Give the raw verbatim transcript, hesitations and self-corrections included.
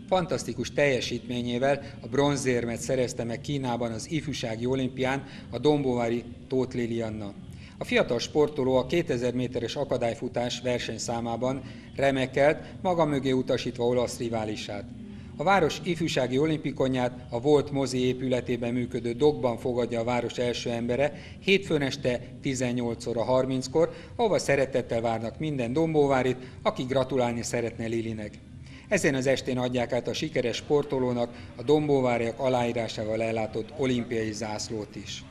Fantasztikus teljesítményével a bronzérmet szerezte meg Kínában az ifjúsági olimpián a dombóvári Tóth Lilianna. A fiatal sportoló a kétezer méteres akadályfutás versenyszámában remekelt, maga mögé utasítva olasz riválisát. A város ifjúsági olimpikonját a Volt mozi épületében működő dokban fogadja a város első embere hétfőn este tizennyolc óra harminckor, ahova szeretettel várnak minden dombóvárit, aki gratulálni szeretne Lilinek. Ezen az estén adják át a sikeres sportolónak a dombóváriak aláírásával ellátott olimpiai zászlót is.